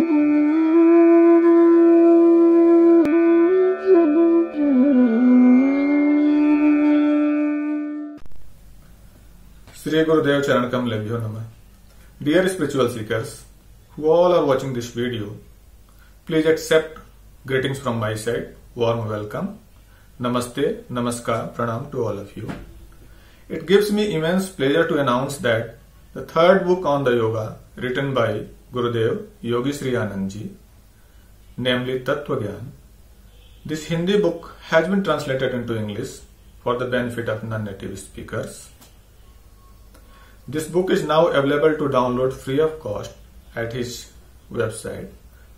Sri Gurudev Charan Kamlebhyo Namah. Dear spiritual seekers, who all are watching this video, please accept greetings from my side. Warm welcome. Namaste, Namaskar, Pranam to all of you. It gives me immense pleasure to announce that the third book on the yoga written by Gurudev Yogi Sri Anand Ji, namely Tattva Gyan, this Hindi book has been translated into English for the benefit of non-native speakers. This book is now available to download free of cost at his website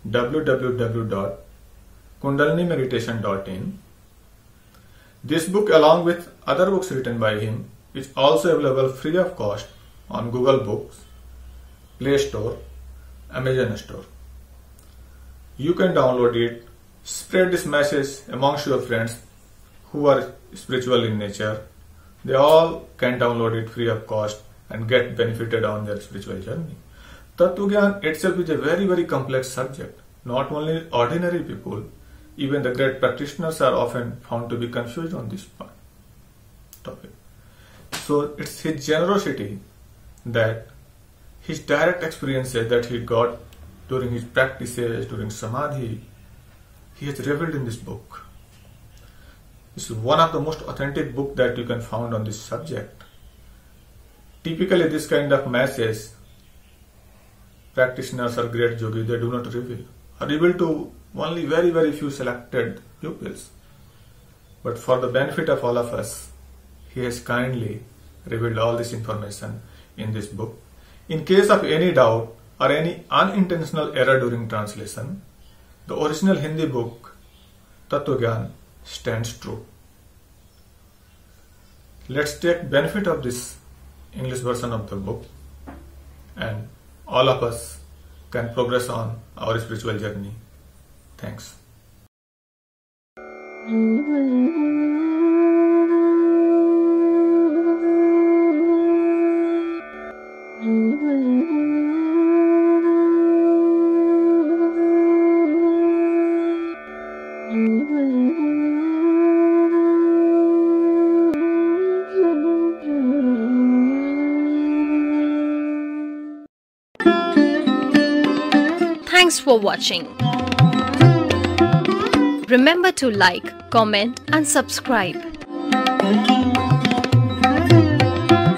www.kundalinimeditation.in. This book, along with other books written by him, is also available free of cost on Google Books, Play Store, Amazon Store. You can download it, spread this message amongst your friends who are spiritual in nature. They all can download it free of cost and get benefited on their spiritual journey. Tattva Gyan itself is a very, very complex subject. Not only ordinary people, even the great practitioners are often found to be confused on this topic. So it's his generosity that his direct experiences that he got during his practices, during Samadhi, he has revealed in this book. This is one of the most authentic books that you can find on this subject. Typically, this kind of message, practitioners or great yogis, they do not reveal, or reveal to only very, very few selected pupils. But for the benefit of all of us, he has kindly revealed all this information in this book. In case of any doubt or any unintentional error during translation, the original Hindi book, Tattva Gyan, stands true. Let's take benefit of this English version of the book, and all of us can progress on our spiritual journey. Thanks. Thanks for watching. Remember to like, comment and subscribe.